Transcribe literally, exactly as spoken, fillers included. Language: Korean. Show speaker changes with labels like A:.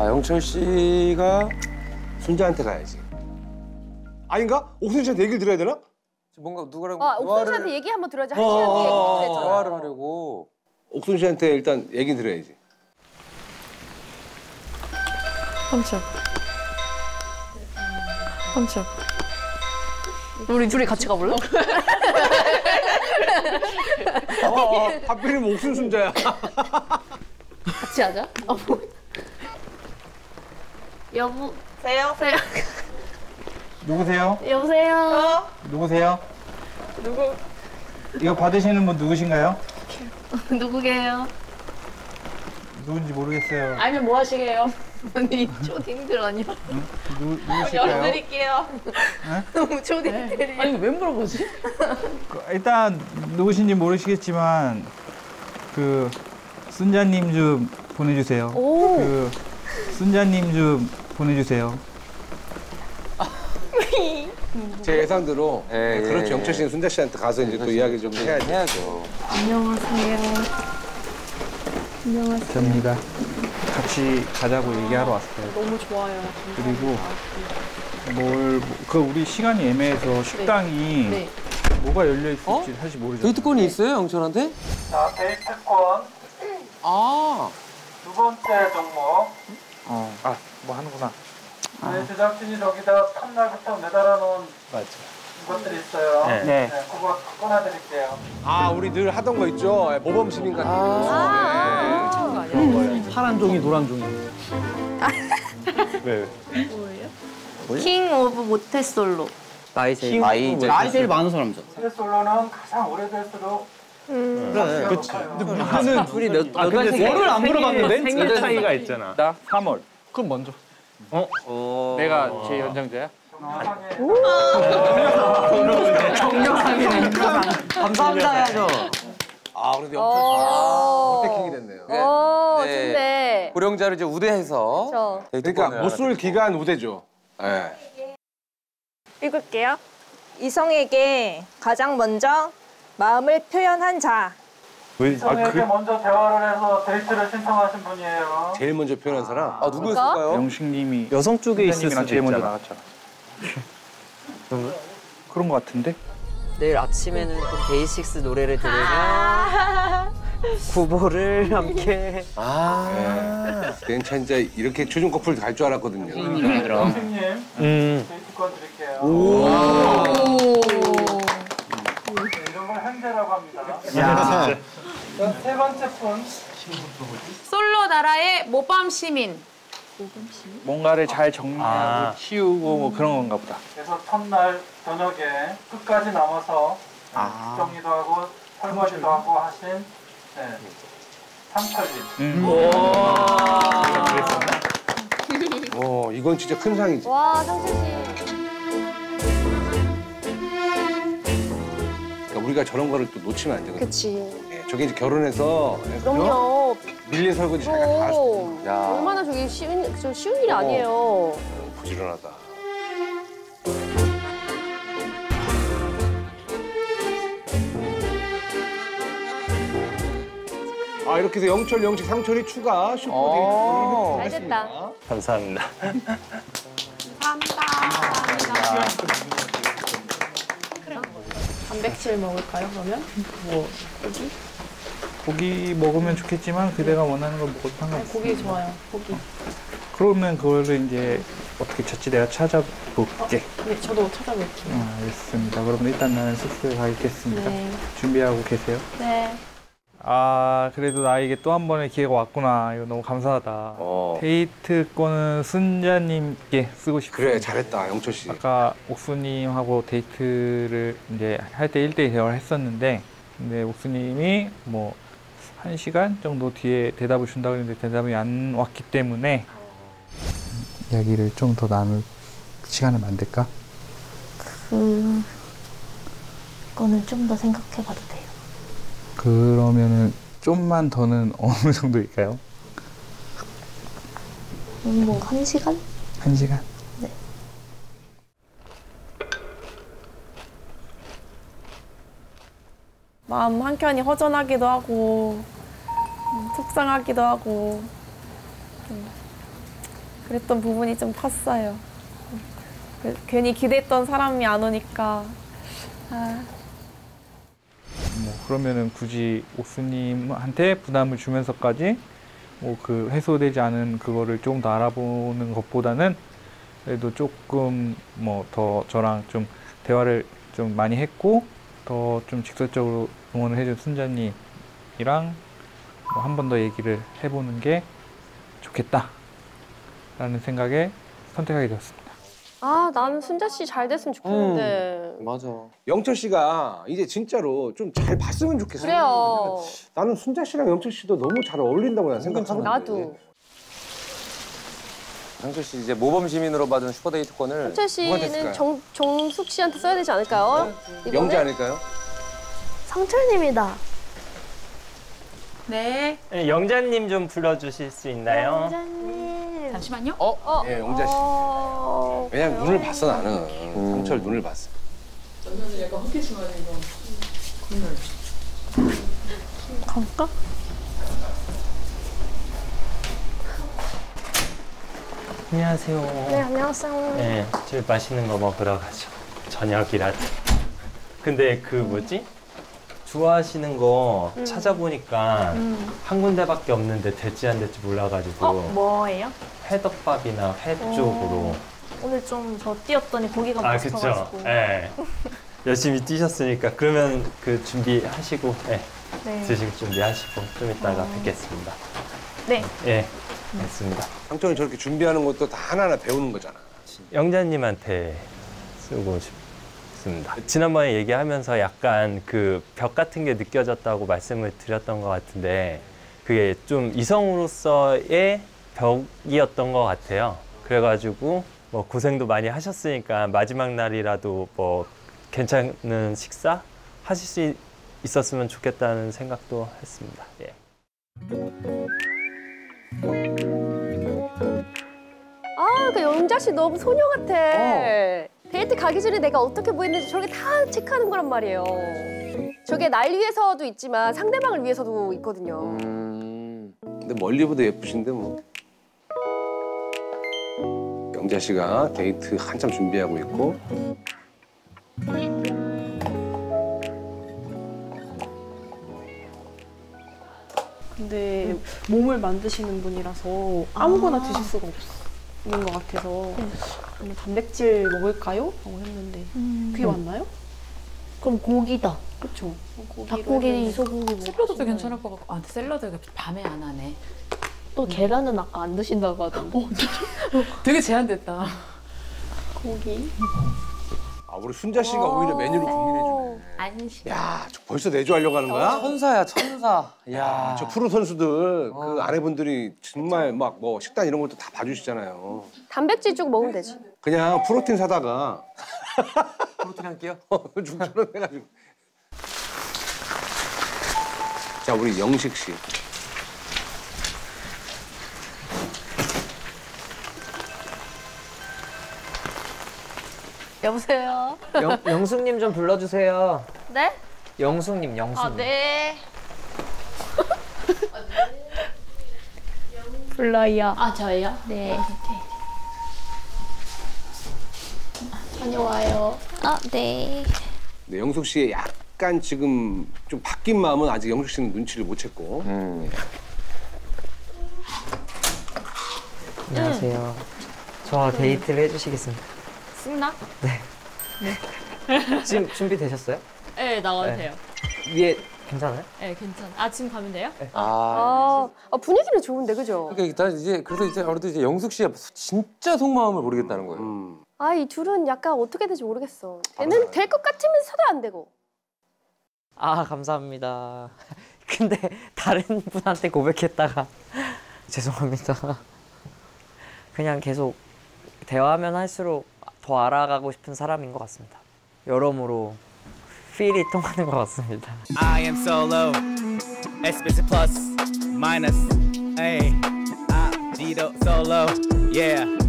A: 자, 영철 씨가
B: 순자한테 가야지. 아닌가? 옥순 씨한테 얘기를 들어야 되나?
A: 뭔가 누구랑
C: 아, 옥순 씨한테 얘기 한번 들어야지. 한 시간 뒤에 얘기 들었잖아.
A: 대화를 하려고.
B: 옥순 씨한테 일단 얘기 들어야지.
D: 깜짝. 깜짝. 우리 둘이 같이 가볼래?
B: 어, 어, 하필이면 옥순 순자야.
D: 같이 하자. 어. 여보. 세요? 세요?
E: 누구세요?
D: 여보세요?
E: 누구세요?
D: 누구?
E: 이거 받으시는 분 누구신가요?
D: 누구게요?
E: 누군지 모르겠어요.
D: 알면 뭐 하시게요? 언니 초딩들 아니야?
E: 응? 누, 누구실까요?
D: 열어드릴게요.
E: 네?
D: 너무 초딩들이. 아니 왜 물어보지?
E: 그, 일단 누구신지 모르시겠지만 그 순자님 좀 보내주세요.
C: 오.
E: 그 순자님 좀 보내주세요.
B: 제 예상대로
A: 예, 예,
B: 그렇죠.
A: 예.
B: 영철 씨는 순자 씨한테 가서 이제 또 이야기 좀 해야지.
A: 해야죠.
D: 안녕하세요. 안녕하세요.
E: 접니다. 같이 가자고 얘기하러 왔어요.
D: 너무 좋아요.
E: 그리고 뭘, 그 우리 시간이 애매해서 식당이
D: 네.
E: 뭐가 열려 있을지
A: 어?
E: 사실 모르죠.
A: 데이트권이 있어요, 영철한테?
F: 자, 데이트권
A: 아.
F: 두 번째 종목.
E: 어, 아, 뭐 하는구나.
F: 저희 제작진이 저기다 첫날부터 매달아 놓은
E: 맞죠.
F: 것들이 있어요.
E: 네.
F: 네. 그거 꺼내드릴게요.
B: 아, 우리 늘 하던 거 있죠. 예, 모범 시민 같은 거.
C: 아,
B: 네. 그런 거예요.
E: 파란 종이, 노란 종이. 왜?
D: 킹 오브 모태솔로.
G: 나이 제일 나이 나이 제일 많은 사람이죠.
F: 솔로는 가장 오래될수록
E: 그래. 그치. 근데
G: 우리는 둘이 몇
E: 아, 근데 월을 안 물어봤는데?
G: 생일
E: 차이가 있잖아. 나 삼월. 그럼 먼저. 어?
G: 어...
E: 내가 제 연장자야?
G: 정정상이네. 감사합니다 해야죠.
B: 아, 그래도
C: 어.
B: 영철 씨 선택킹이 됐네요.
C: 어,
A: 네.
C: 좋네.
A: 고령자를 이제 우대해서.
C: 그렇죠.
B: 그러니까 못 쏠 기간 우대죠. 예.
H: 읽을게요. 이성에게 가장 먼저 마음을 표현한 자.
E: 왜?
F: 이성에게 먼저 대화를 해서 데이트를 신청하신 분이에요.
B: 제일 먼저 표현한 사람?
A: 아, 누구였을까요?
E: 영식님이
G: 여성 쪽에 있을 수도
E: 제일 먼저
G: 있잖아.
E: 나갔잖아. 그런 거 같은데?
G: 내일 아침에는 또 데이식스 노래를 들으며 구보를 함께.
B: 아. 괜찮 진짜 이렇게 최종 커플 갈 줄 알았거든요.
F: 선생님,
E: 음.
F: 데이트권 드릴게요.
B: 오.
F: 네, 이런 걸 현재라고 합니다.
E: 야.
F: 자, 세 번째 분.
D: 솔로 나라의 모범 시민.
E: 뭔가를 잘 정리하고 키우고 뭐 그런 건가 보다.
F: 그래서 첫날 저녁에 끝까지 남아서
E: 아.
F: 정리도 하고 설거지도 하고 하신 네, 상철님.
E: 음.
B: 오, 이건 진짜 큰 상이지.
C: 와, 상철 씨.
B: 그러니까 우리가 저런 거를 또 놓치면 안 되거든요.
C: 그치.
B: 예, 저게 이제 결혼해서
C: 그럼요.
B: 밀린 설거지 잘 다 할 수 있는
C: 오, 얼마나 저게 쉬운, 저 쉬운 일이 아니에요.
B: 부지런하다. 아, 이렇게 해서 영철, 영식, 상철이 추가 슈퍼
A: 어.
B: 데이트를
C: 잘 됐다.
E: 감사합니다.
D: 단백질 먹을까요, 그러면?
E: 뭐 고기? 고기 먹으면 좋겠지만 그대가 원하는 걸 먹어도 상관없어.
D: 고기 좋아요, 고기.
E: 그러면 그거를 이제 어떻게 찾지 내가 찾아볼게.
D: 네, 저도 찾아볼게요.
E: 어, 알겠습니다. 그러면 일단 나는 숙소에 가 있겠습니다.
D: 네.
E: 준비하고 계세요.
D: 네.
E: 아, 그래도 나에게 또 한 번의 기회가 왔구나. 이거 너무 감사하다.
B: 어.
E: 데이트권은 순자님께 쓰고 싶어요.
B: 그래, 잘했다, 영철 씨.
E: 아까 옥수님하고 데이트를 이제 할 때 일 대일 대화를 했었는데, 근데 옥수님이 뭐 한 시간 정도 뒤에 대답을 준다고 했는데 대답이 안 왔기 때문에 이야기를 좀 더 나눌 시간을 만들까?
H: 그... 그거는 좀 더 생각해봐도 돼요.
E: 그러면은 좀만 더는 어느 정도일까요?
H: 음, 뭐 한 시간?
E: 한 시간?
H: 네.
D: 마음 한켠이 허전하기도 하고 음, 속상하기도 하고 음, 그랬던 부분이 좀 컸어요. 그- 괜히 기대했던 사람이 안 오니까 아,
E: 뭐 그러면은 굳이 옥수님한테 부담을 주면서까지 뭐 그 해소되지 않은 그거를 조금 더 알아보는 것보다는 그래도 조금 뭐 더 저랑 좀 대화를 좀 많이 했고 더 좀 직접적으로 응원을 해준 순자님이랑 뭐 한 번 더 얘기를 해보는 게 좋겠다라는 생각에 선택하게 되었습니다.
C: 아, 나는 순자 씨 잘 됐으면 좋겠는데.
A: 맞아.
B: 영철 씨가 이제 진짜로 좀 잘 봤으면 좋겠어.
C: 그래요.
B: 나는 순자 씨랑 영철 씨도 너무 잘 어울린다고 난 생각하거든.
C: 나도.
A: 영철 씨 이제 모범 시민으로 받은 슈퍼데이트권을
C: 순자
A: 누구한테
C: 씨는
A: 쓸까요?
C: 정, 정숙 씨한테 써야 되지 않을까요? 이번에?
B: 영재 아닐까요?
H: 상철님이다.
D: 네.
F: 네, 영자님 좀 불러주실 수 있나요?
H: 원장님.
I: 잠시만요.
C: 어?
B: 네, 영자 씨.
C: 어...
B: 왜냐면 눈을 봤어 나는. 상철 눈을 봤어.
H: 갈까?
F: 안녕하세요.
H: 네, 안녕하세요.
F: 네, 저희 맛있는 거 먹으러 가죠. 저녁이라도. 근데 그 뭐지? 좋아하시는 거 찾아보니까 한 군데밖에 없는데 될지 안 될지 몰라가지고
H: 어, 뭐예요?
F: 회덮밥이나 회 쪽으로.
H: 오늘 좀 저 뛰었더니 고기가
F: 아, 그쵸.
H: 맛있어가지고.
F: 네. 열심히 뛰셨으니까 그러면 그 준비하시고 네.
H: 네.
F: 드실 준비하시고 좀 이따가 뵙겠습니다.
H: 네.
F: 예, 알겠습니다.
B: 상철이 저렇게 준비하는 것도 다 하나하나 배우는 거잖아.
F: 영자님한테 쓰고 싶습니다. 지난번에 얘기하면서 약간 그 벽 같은 게 느껴졌다고 말씀을 드렸던 것 같은데 그게 좀 이성으로서의 벽이었던 것 같아요. 그래가지고 뭐 고생도 많이 하셨으니까 마지막 날이라도 뭐 괜찮은 식사 하실 수 있었으면 좋겠다는 생각도 했습니다. 예.
C: 아, 그 영자 씨 너무 소녀 같아. 데이트 가기 전에 내가 어떻게 보였는지 저렇게 다 체크하는 거란 말이에요. 저게 날 위해서도 있지만 상대방을 위해서도 있거든요.
A: 음.
B: 근데 멀리 보도 예쁘신데 뭐. 영자 씨가 데이트 한참 준비하고 있고.
D: 근데 몸을 만드시는 분이라서 아무거나 드실 수가 없는 것 같아서 그럼 단백질 먹을까요? 라고 했는데 그게 맞나요?
H: 그럼 고기다.
D: 그렇죠.
H: 닭고기, 소고기 뭐.
I: 샐러드도 괜찮을 것 같고. 아, 근데 샐러드가 밤에 안 하네.
H: 또 계란은 아까 안 드신다고 하던데.
I: 되게 제한됐다.
D: 고기.
B: 아 우리 순자 씨가 오히려 메뉴를 고민해주네.
I: 안심.
B: 야, 저 벌써 내조하려고 하는 거야?
A: 천사야 천사.
B: 야,
A: 야.
B: 저 프로 선수들 그
A: 어.
B: 아내분들이 정말 막 뭐 식단 이런 것도 다 봐주시잖아요.
C: 단백질 쭉 먹으면 되지.
B: 그냥 프로틴 사다가
A: 프로틴 할게요.
B: 죽처럼 해가지고. 자, 우리 영식 씨.
H: 여보세요?
G: 영, 영숙님 좀 불러주세요.
H: 네?
G: 영숙님, 영숙님.
H: 아, 네. 불러요.
I: 아, 저예요?
H: 네. 다녀와요. 아, 네.
B: 네, 영숙 씨의 약간 지금 좀 바뀐 마음은 아직 영숙 씨는 눈치를 못 챘고.
A: 음.
G: 안녕하세요. 저 데이트를 해주시겠습니다.
H: 승나?
G: 지금 준비되셨어요?
H: 네, 나와도
G: 네.
H: 돼요.
G: 위에 괜찮아요?
H: 네, 괜찮아. 아, 지금 가면 돼요?
A: 아.
C: 아, 아, 분위기는 좋은데, 그죠?
A: 그러니까 일단 이제 그래서 이제 아무래도 이제 영숙 씨가 진짜 속마음을 모르겠다는 거예요.
B: 음.
C: 아, 이 둘은 약간 어떻게 될지 모르겠어. 되는 될 것 같으면서도 안 되고.
G: 아, 감사합니다. 근데 다른 분한테 고백했다가 죄송합니다. 그냥 계속 대화하면 할수록 더 알아가고 싶은 사람인 것 같습니다. 여러모로 필이 통하는 것 같습니다.
J: I am solo, explicit plus, minus, ay, ah, Dito solo, yeah.